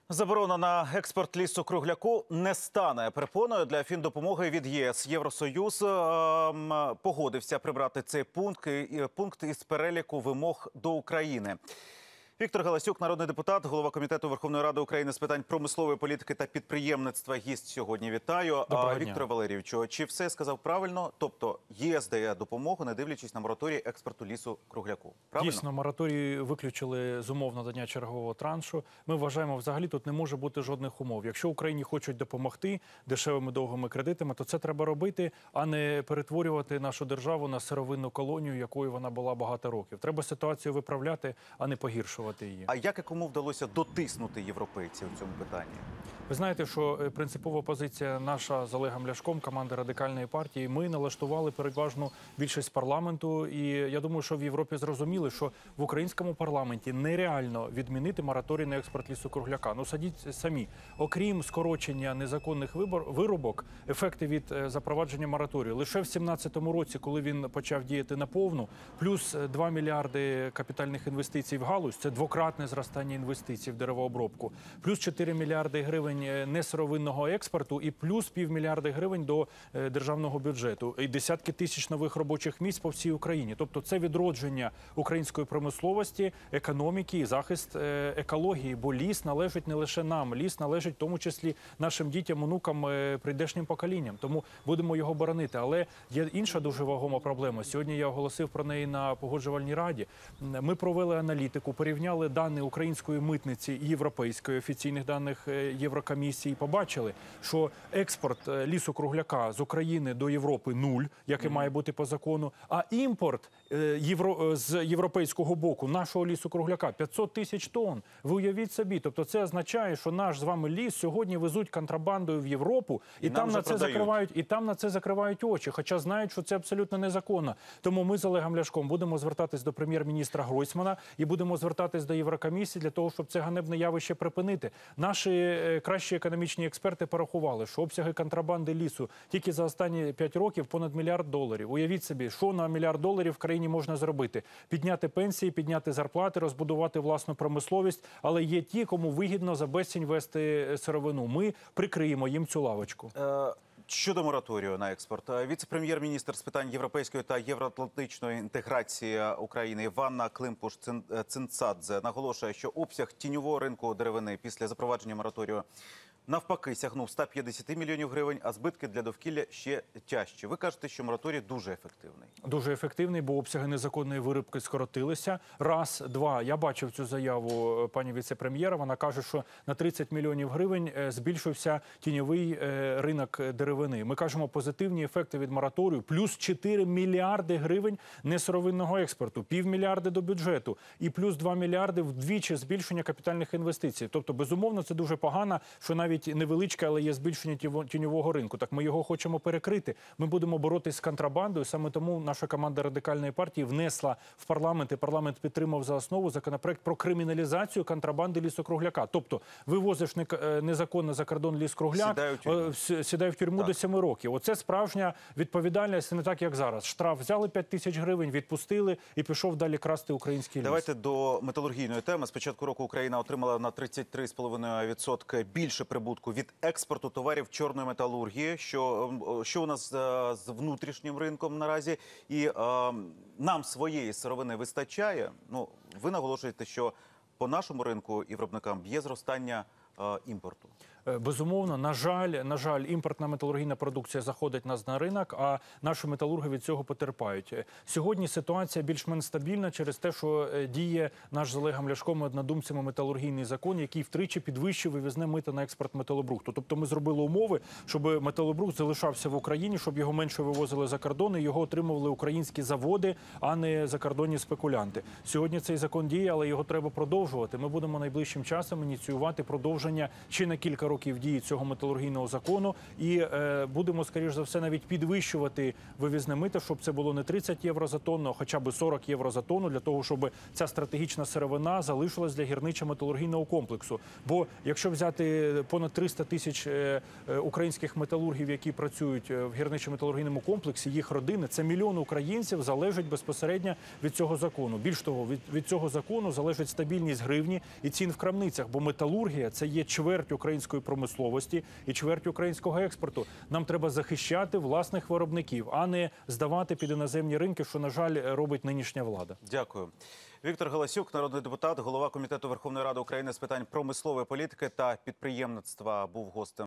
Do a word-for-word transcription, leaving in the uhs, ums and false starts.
Заборона на експорт лісу-кругляку не стане перепоною для фіндопомоги від ЄС. Євросоюз ем, погодився прибрати цей пункт, пункт із переліку вимог до України. Віктор Галасюк, народний депутат, голова Комітету Верховної Ради України з питань промислової політики та підприємництва, гість сьогодні. Вітаю. Віктор Валерійович, чи все сказав правильно? Тобто ЄС дає допомогу, не дивлячись на мораторій експорту лісу-кругляку. Правильно? Дійсно, мораторій виключили з умов надання чергового траншу. Ми вважаємо, взагалі тут не може бути жодних умов. Якщо Україні хочуть допомогти дешевими довгими кредитами, то це треба робити, а не перетворювати нашу державу на сировинну колонію, якою вона була багато років. Треба ситуацію виправляти, а не погіршувати її. А як і кому вдалося дотиснути європейців у цьому питанні? Ви знаєте, що принципова позиція наша з Олегом Ляшком, команди Радикальної партії, ми налаштували переважну більшість парламенту. І я думаю, що в Європі зрозуміли, що в українському парламенті нереально відмінити мораторій на експорт лісу-кругляка. Ну, садіть самі. Окрім скорочення незаконних вибор, виробок, ефекти від запровадження мораторію. Лише в сімнадцятому році, коли він почав діяти наповну, плюс два мільярди капітальних інвестицій в галузь, це двократне зростання інвестицій в деревообробку, плюс чотири мільярди гривень несировинного експорту і плюс півмільярди гривень до державного бюджету. І десятки тисяч нових робочих місць по всій Україні. Тобто це відродження української промисловості, економіки і захист екології. Бо ліс належить не лише нам. Ліс належить в тому числі нашим дітям, онукам, прийдешнім поколінням. Тому будемо його боронити. Але є інша дуже вагома проблема. Сьогодні я оголосив про неї на Погоджувальній раді. Ми провели аналітику, порівняли дані української митниці і європейської, офіційних даних Єврокомісії, і побачили, що експорт лісу-кругляка з України до Європи – нуль, який mm. має бути по закону, а імпорт євро... з європейського боку нашого лісу-кругляка – п'ятсот тисяч тонн. Ви уявіть собі. Тобто це означає, що наш з вами ліс сьогодні везуть контрабандою в Європу, і, і там на це закривають, і там на це закривають очі, хоча знають, що це абсолютно незаконно. Тому ми з Олегом Ляшком будемо звертатись до прем'єр-міністра Гройсмана і будемо звертатись до Єврокомісії для того, щоб це ганебне явище припинити. Наші кращі економічні експерти порахували, що обсяги контрабанди лісу тільки за останні п'ять років понад мільярд доларів. Уявіть собі, що на мільярд доларів в країні можна зробити? Підняти пенсії, підняти зарплати, розбудувати власну промисловість, але є ті, кому вигідно за безцінь вести сировину. Ми прикриємо їм цю лавочку. Е... Щодо мораторію на експорт, віце-прем'єр-міністр з питань європейської та євроатлантичної інтеграції України Іванна Климпуш-Цинцадзе наголошує, що обсяг тіньового ринку деревини після запровадження мораторію навпаки сягнув ста п'ятдесят мільйонів гривень, а збитки для довкілля ще тяжчі. Ви кажете, що мораторій дуже ефективний. Дуже ефективний, бо обсяги незаконної вирубки скоротилися. Раз, два. Я бачив цю заяву пані віце-прем'єра. Вона каже, що на тридцять мільйонів гривень збільшився тіньовий ринок деревини. Ми кажемо, позитивні ефекти від мораторію. Плюс чотири мільярди гривень несировинного експорту, півмільярди до бюджету і плюс два мільярди вдвічі збільшення капітальних інвестицій. Тобто, безумовно, це дуже погано, що навіть невеличке, але є збільшення тіньового ринку. Так ми його хочемо перекрити. Ми будемо боротись з контрабандою. Саме тому наша команда Радикальної партії внесла в парламент, і парламент підтримав за основу законопроект про криміналізацію контрабанди лісу-кругляка. Тобто вивозиш незаконно за кордон ліс-кругляк, сідай в тюрму до семи років. Оце справжня відповідальність, не так, як зараз. Штраф взяли п'ять тисяч гривень, відпустили і пішов далі красти український ліс. Давайте до металургійної теми. З початку року Україна отримала на тридцять три цілих п'ять десятих відсотка більше прибутку від експорту товарів чорної металургії, що, що у нас а, з внутрішнім ринком наразі, і а, нам своєї сировини вистачає. Ну, ви наголошуєте, що по нашому ринку і виробникам є зростання а, імпорту. Безумовно, на жаль, на жаль, імпортна металургійна продукція заходить нас на ринок, а наші металурги від цього потерпають. Сьогодні ситуація більш-менш стабільна через те, що діє наш з Олегом Ляшком і однодумцями металургійний закон, який втричі підвищив вивізне мито на експорт металобрухту. Тобто ми зробили умови, щоб металобрухт залишався в Україні, щоб його менше вивозили за кордон і його отримували українські заводи, а не закордонні спекулянти. Сьогодні цей закон діє, але його треба продовжувати. Ми будемо найближчим часом ініціювати продовження ще на кілька років років дії цього металургійного закону і е, будемо, скоріш за все, навіть підвищувати вивізне мито, щоб це було не тридцять євро за тонну, а хоча б сорок євро за тонну, для того, щоб ця стратегічна сировина залишилась для гірничо-металургійного комплексу. Бо якщо взяти понад триста тисяч е, е, українських металургів, які працюють в гірничо-металургійному комплексі, їх родини, це мільйон українців залежать безпосередньо від цього закону. Більш того, від, від цього закону залежить стабільність гривні і цін в крамницях, бо металургія – це є чверть української промисловості і чверть українського експорту. Нам треба захищати власних виробників, а не здавати під іноземні ринки, що, на жаль, робить нинішня влада. Дякую. Віктор Галасюк, народний депутат, голова Комітету Верховної Ради України з питань промислової політики та підприємництва, був гостем